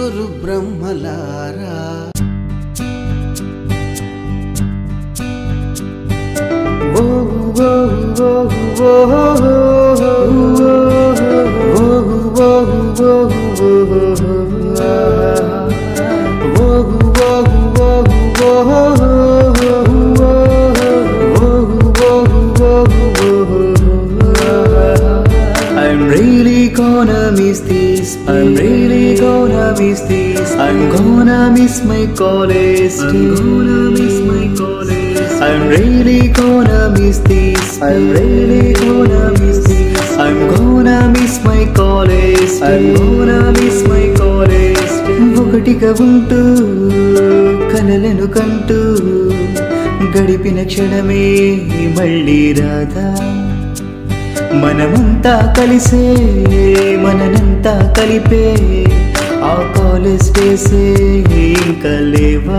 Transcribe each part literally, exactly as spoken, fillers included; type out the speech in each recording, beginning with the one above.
ముగ్గురు బ్రహ్మలారా ఓ ఓ ఓ ఓ I'm really gonna miss this. I'm really gonna miss this. I'm gonna miss my college. I'm gonna miss my college. I'm really gonna miss this. I'm really gonna miss this. I'm gonna miss my college. I'm gonna miss my college. ఒకటిగా ఉంటూ కలలను కంటూ గడిపిన క్షణమే మళ్ళీ రాదా మనమంతా కలిసే మననంతా కలిపే ఆ కాలేజ్ డేసే ఇంకా లేవా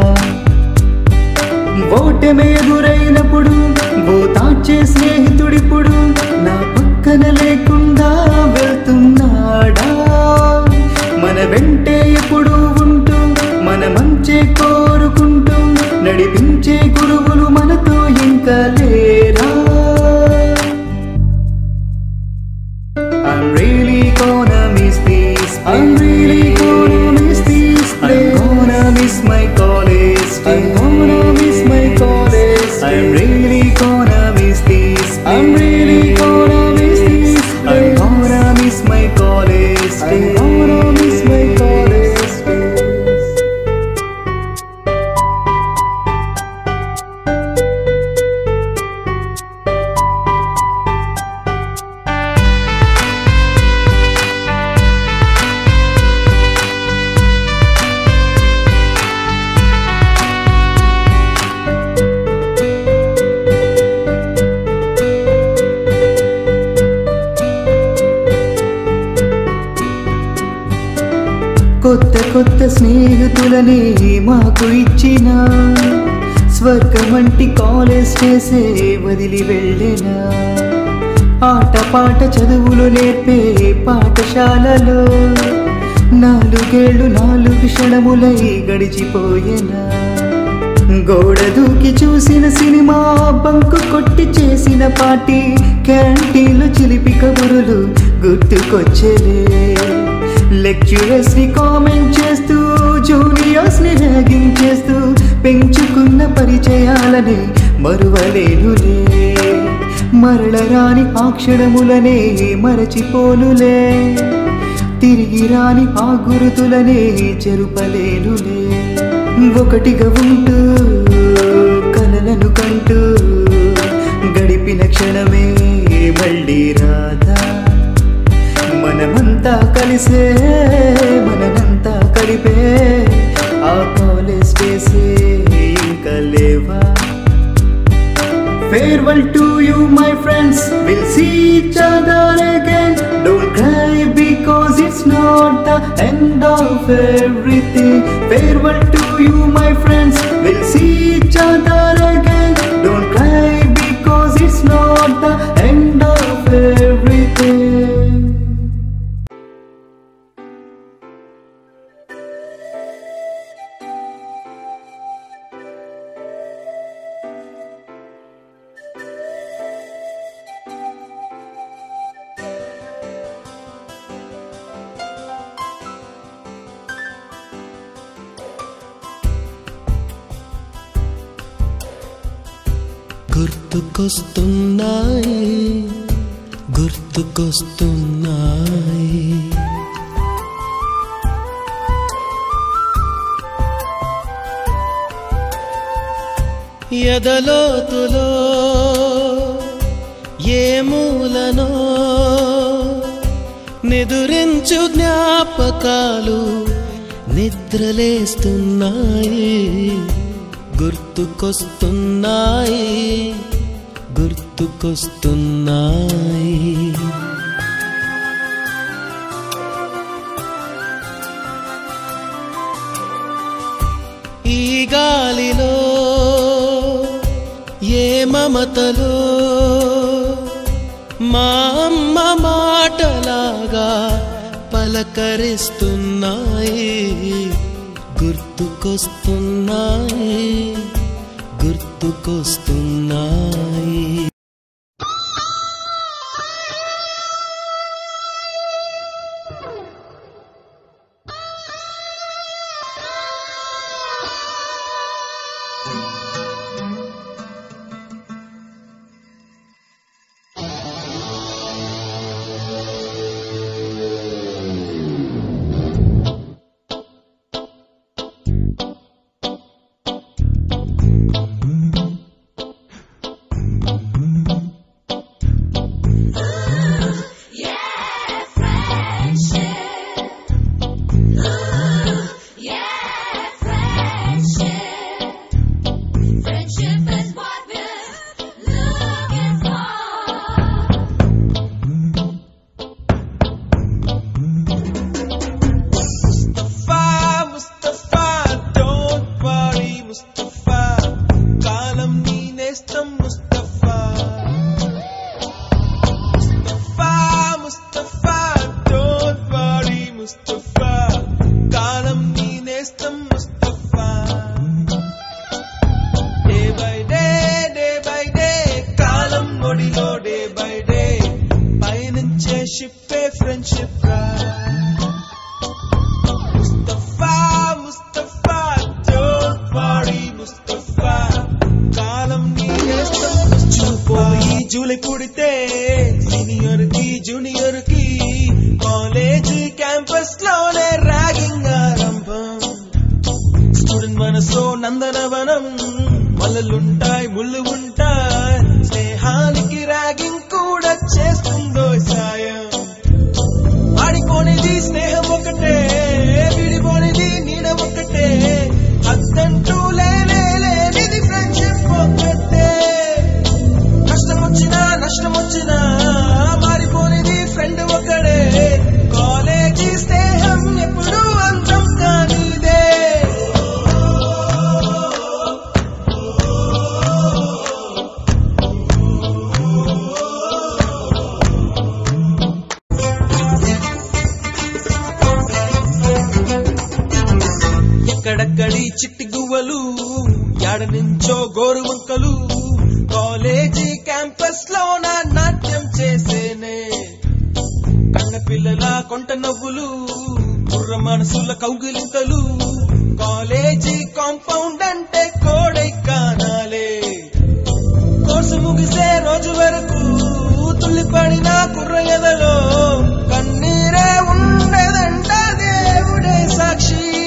ఓటమి ఎదురైనప్పుడు ఓదార్చే స్నేహితుడిప్పుడు నా పక్కన లేకుండా వెళ్తున్నాడా మన వెంటే ఎప్పుడు ఉంటూ మన మంచే కోరుకుంటూ నడిపించే గురువులు మనతో ఇంకా లేరా I'm really gonna miss this. I'm really gonna miss this. I'm gonna miss my college. I'm gonna miss my college. I'm really gonna miss this. I'm really gonna miss this. I'm gonna miss my college. I'm gonna miss my college. కొత్త కొత్త స్నేహితులనే మాకు ఇచ్చిన స్వర్గమంటి college చేసే వదిలి వెళ్ళినా ఆట పాట చదువులు నేర్పే పాఠశాలలో నాలుగేళ్లు నాలుగు క్షణములై గడిచిపోయినా గోడ దూకి చూసిన సినిమా బంకు కొట్టి చేసిన పార్టీ క్యాంటీన్లు చిలిపి కబురులు గుర్తుకొచ్చేలే లెక్చరర్స్ ని కామెంట్ చేస్తూ జూనియర్స్ ని ర్యాగింగ్ చేస్తూ పెంచుకున్న పరిచయాలనే మరువలేనులే మరల రాని ఆ క్షణములనే మరచిపోనులే తిరిగి రాని ఆ గురుతులనే చెరుపలేనులే ఒకటిగా ఉంటూ కలలను కంటూ గడిపిన క్షణమే మళ్ళీ రాదా మనమంతా కలిసే మననంతా కలిపే ఆ కాలేజ్ డేసే ఇంకా లేవా Farewell to you my friends, we'll see each other again. Don't cry because it's not the end of everything. Farewell to you my friends, we'll see each other again. Don't cry because it's not the end of everything. గుర్తుకొస్తున్నాయి గుర్తుకొస్తున్నాయి ఎదలోతులో ఏ మూలనో నిదురించు జ్ఞాపకాలు నిద్రలేస్తున్నాయి గుర్తుకొస్తున్నాయి గుర్తుకొస్తున్నాయి ఈ గాలిలో ఏ మమతలో మా అమ్మ మాటలాగా పలకరిస్తున్నాయి, గుర్తుకొస్తున్నాయి, గుర్తుకొస్తున్నాయి. జూలై పుడితే సీనియర్ కి జూనియర్ కి కాలేజ్ క్యాంపస్ లోనే ర్యాగింగ్ ఆరంభం. స్టూడెంట్ మనసో నందనవనం, మల్లలుంటాయి ముళ్ళు ఉంటాయి, స్నేహానికి ర్యాగింగ్ కూడా చేస్తుందో సాయం. ఆడిపోనిది స్నేహం ఒకటే, విడిపోనిది నీడ ఒకటే, అద్దంటూ లేనే లేనిది ఫ్రెండ్షిప్ ఒకటే. కష్టం వచ్చినా నష్టం వచ్చినా మారిపోనిది ఫ్రెండ్ ఒకడే, కాలేజీ స్నేహం ఎప్పుడు అంతం కానిదే. ఎక్కడక్కడి చిట్టి గువ్వలు, యాడ నుంచో గోరు వంకలు, కాలేజీ క్యాంపస్ లోన నాట్యం చేసేనే. కన్న పిల్లల కొంట నవ్వులు, కుర్ర మనసుల కౌగిలింతలు, కాలేజీ కాంపౌండ్ అంటే కోడై కానాలే. కోర్సు ముగిసే రోజు వరకు తుల్లిపడిన కుర్ర ఎదలో కన్నీరే ఉండదంట, దేవుడే సాక్షి.